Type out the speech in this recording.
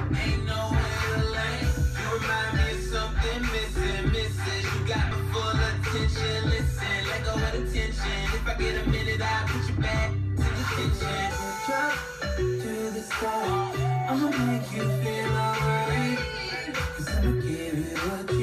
Ain't no way to lane. You remind me of something missing. You got my full attention. Listen, let go of the tension. If I get a minute, I'll put you back to the kitchen. Drop to the sky. I'ma make you feel alright. 'Cause I'ma give it a try.